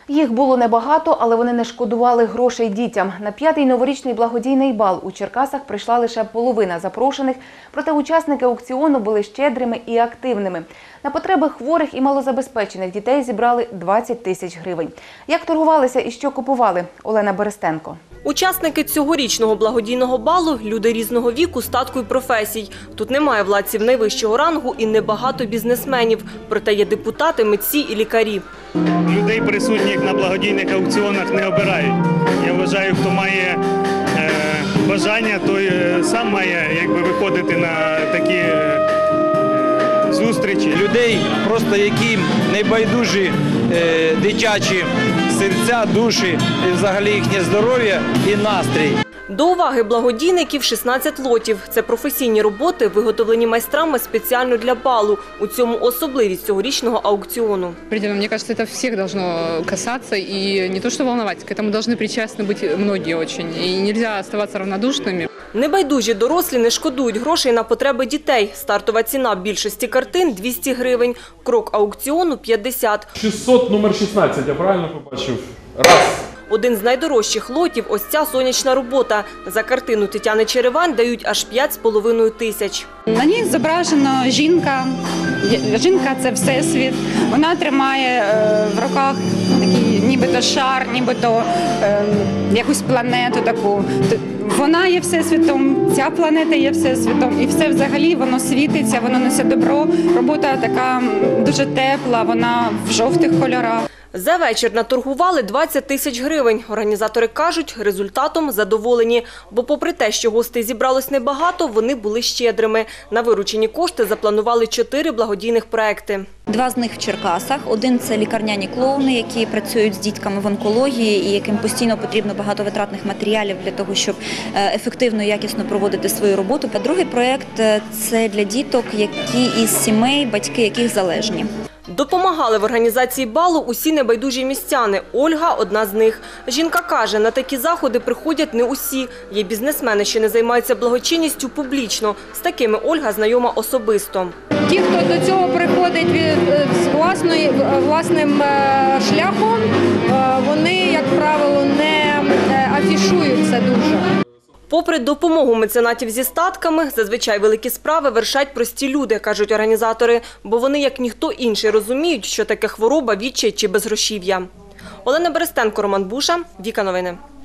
Їх було небагато, але вони не шкодували грошей дітям. На 5-й новорічний благодійний бал у Черкасах прийшла лише половина запрошених, проте учасники аукціону були щедрими і активними. На потреби хворих і малозабезпечених дітей зібрали 20 тисяч гривень. Як торгувалися і що купували? Олена Берестенко. Учасники цьогорічного благодійного балу – люди різного віку, статку і професій. Тут немає владців найвищого рангу і небагато бізнесменів. Проте є депутати, митці і лікарі. Людей, присутніх на благодійних аукціонах, не обирають. Я вважаю, хто має бажання, той сам має виходити на такі зустрічі. Людей, просто яким небайдужі дитячі серця, душі, і взагалі їхнє здоров'я і настрій. До уваги благодійників 16 лотів. Це професійні роботи, виготовлені майстрами спеціально для балу. У цьому особливість цьогорічного аукціону. Мне кажется, это всех должно касаться и не то что волновать, к этому должны причастны быть многие очень. И нельзя оставаться равнодушными. Небайдужі дорослі не шкодують грошей на потреби дітей. Стартова ціна більшості картин – 200 гривень, крок аукціону – 50. 600 номер 16, я правильно побачив? Раз. Один з найдорожчих лотів – ось ця сонячна робота. За картину Тетяни Черевань дають аж 5,5 тисяч. На ній зображена жінка. Жінка – це всесвіт. Вона тримає в руках такий нібито шар, нібито якусь планету таку. Вона є всесвітом, ця планета є всесвітом. І все взагалі воно світиться, воно несе добро. Робота така дуже тепла, вона в жовтих кольорах. За вечір наторгували 20 тисяч гривень. Організатори кажуть, результатом задоволені. Бо попри те, що гостей зібралось небагато, вони були щедрими. На виручені кошти запланували 4 благодійних проекти. 2 з них в Черкасах. Один – це лікарняні клоуни, які працюють з дітками в онкології і яким постійно потрібно багато витратних матеріалів для того, щоб ефективно і якісно проводити свою роботу. А другий проект – це для діток, які із сімей, батьки яких залежні. Допомагали в організації балу усі небайдужі містяни. Ольга – одна з них. Жінка каже, на такі заходи приходять не усі. Є бізнесмени, що не займаються благочинністю публічно. З такими Ольга знайома особисто. Ті, хто до цього приходить власним шляхом, вони, як правило, не афішуються дуже. Попри допомогу меценатів зі статками, зазвичай великі справи вершать прості люди, кажуть організатори, бо вони, як ніхто інший, розуміють, що таке хвороба, відчай чи безгрошів'я. Олена Берестенко, Роман Буша, Віка Новини.